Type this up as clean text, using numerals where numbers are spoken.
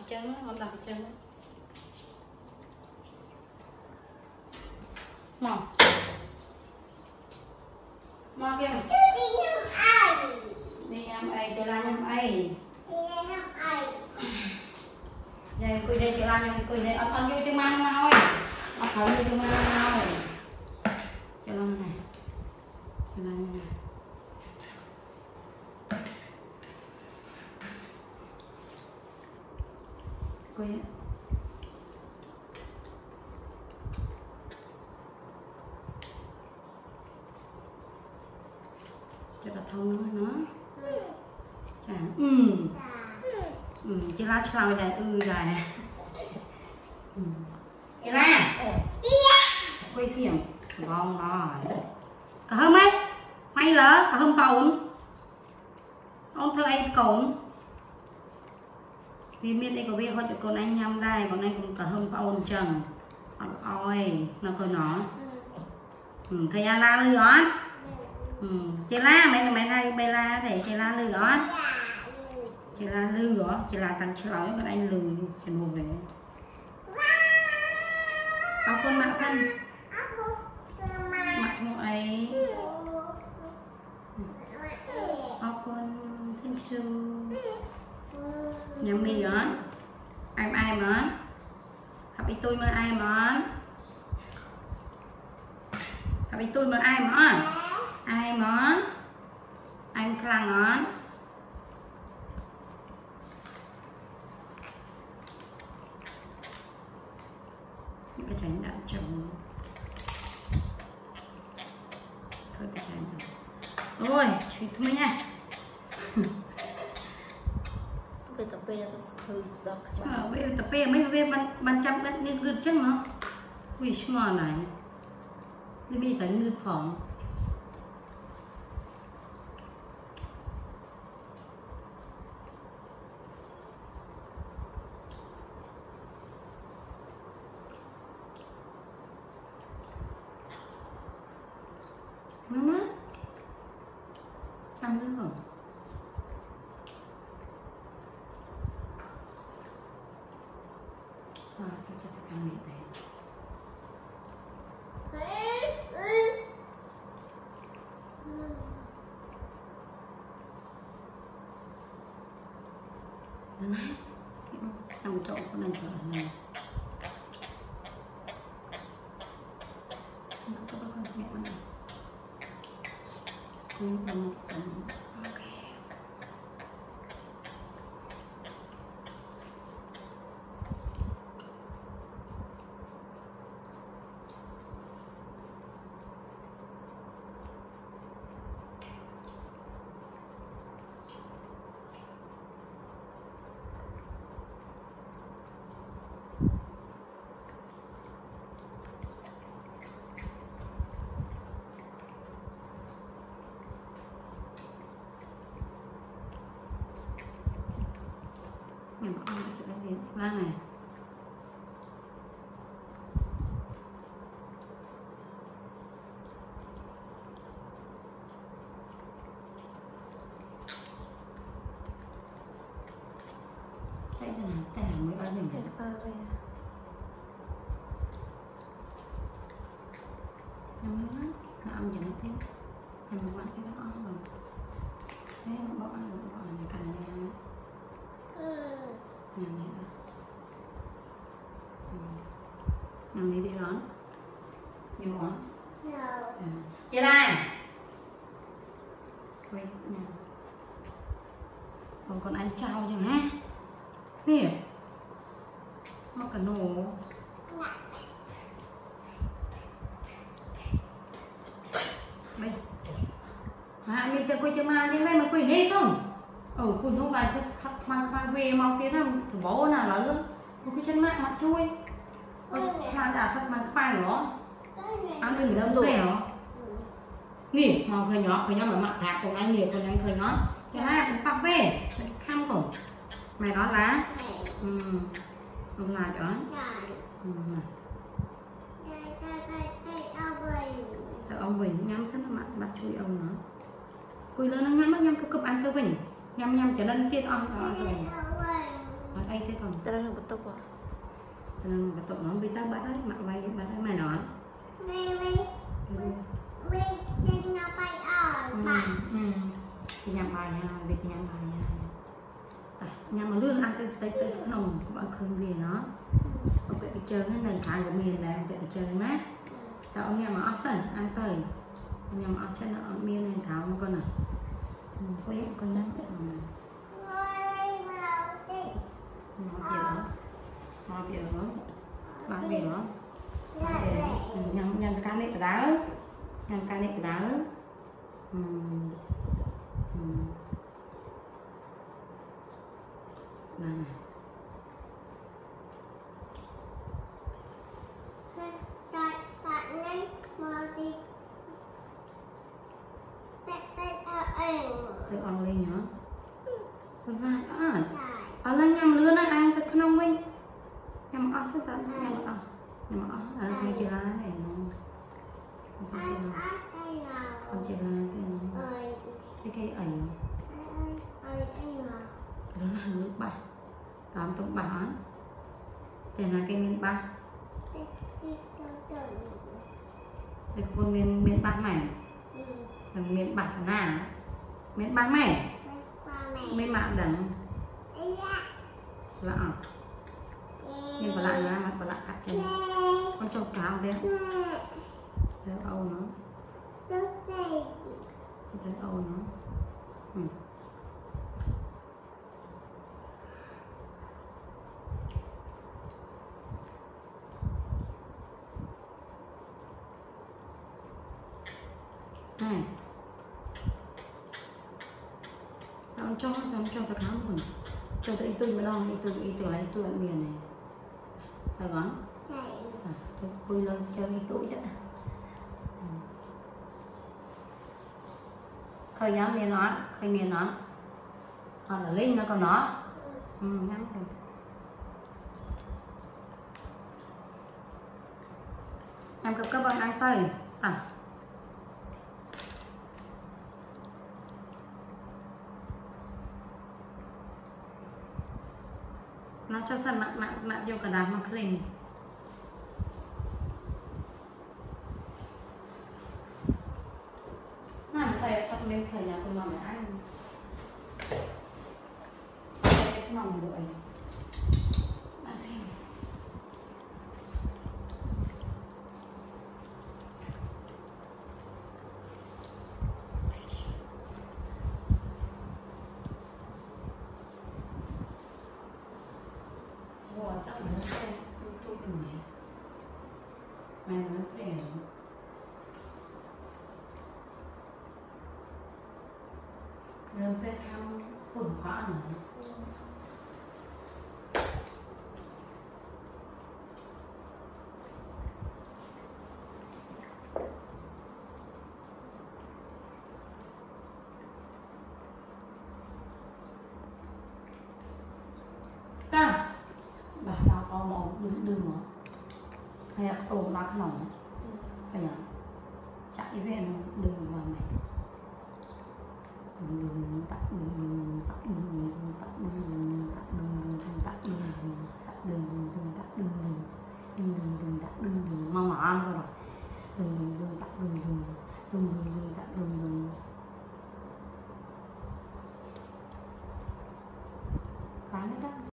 chân con đập chân mò kia đi nhâm ai chơi la nhâm ai đây cười đây chơi la nhâm cười đây ở con vô chơi mang thôi ở thử vô chơi mang thôi chơi la này chơi la này cười cho đặt thông nữa chả chị la chào dài dài chị la quay xiềng vòng rồi cả hôm ấy may lỡ cả hôm cổng ông thơ anh cổng vì miền đây có biết họ cho con anh nhâm đây còn anh cũng cả hôm ôn trần ôi nó coi nó thời gian la lư đó chị la mày hay la để chị la lư đó chị la lư đó chị là thằng chị nói còn anh lừ chị mua về áo con mạng xanh mặt ngoại áo con thanh su nhà mì đó ai món học đi tôi mà ai món học đi tôi mà ai món anh khăn món cái tránh đã chồng thôi cái tránh ôi chuyện thôi nha tập bê tập bê mấy ban trăm cái ngư chắc nó quỳ ngon này đi bị tới ngư phòng mama ăn nữa rồi cho tất cả mẹ về đấy trong chỗ con này trở này con mẹ con này ok mình bỏ ăn cho cái việc ba này đây là tay mới ba mình để ba về em nói nó ăn gì nó thế em bỏ cái đó rồi thế bỏ này cành này ăn đi đó nhiều hả chị đây còn ăn chào chẳng ha nè nó cả nổ đây mà mình quay chơi mà đi đây mà quay đi không quỳ không bài chắc mang về mau tiến làm thủ bố nào lớn một cái chân mạng mặt chui mà đã sắp mang phai nữa ăn đi mình đâu dẻo nỉ màu khơi nhỏ mà mặt hạt còn anh nhiều còn anh khơi nó cái hai cũng tóc về khăm cổ mày đó lá ông lại đó ông Bình nhắm rất là mặt chui ông nó cùi lớn nó nhắm cụp ăn cơ Bình nhắm trở lên tiết ông rồi ở đây thế còn tụi nó bị tao bắt đấy mặc vay bắt đấy mày nói Mình nó bay ở bạn thì nhằm bài nha việc nhằm bài nha nhằm mà lương ăn tới nồng bạn khơi về nó ông phải chơi cái nền tảng của mình là ông phải chơi mát tao ông nhà mà áo sần ăn tới nhà mà áo chân nó miên nền tháo con à có những con nhá nó việc đó bạn việc đó nhằm cho can nệm đá nhằm can nệm đá này tự ăn lên nhá ăn lên nhằm lứa này ăn cái không mình nhằm ăn sao ta nhằm ăn ở đây chưa lá này con chưa lá cái ảnh đó là nước bạc tám tổng bạc thì là cái miền Bắc cái con miền Bắc này là miền Bắc nào miền Bắc này miền Bắc đằng là nhưng còn lại là mặt còn lại cắt chân con trâu cáo thế thấy âu nó thấy âu nó này tao cho tao khám rồi cho tao tôi mới lo tôi ở miền này tao gắn tôi vui lên chơi tuổi đó khơi nhá miền nó còn là linh nó còn nó nhắm rồi em các bạn ăn tay nó cho sẵn mặn vô cả đám mà khinh làm thầy sắp bên thầy nhà tôi làm để ăn cái mỏng đội mà xem sắp nó xem tôi từng này mày nó đẹp rồi phải thăm quần có nữa ta bà tao có màu đừng mà hay là tôm đá khăn nóng phải nhỉ chạy về đừng vào mày đừng tắt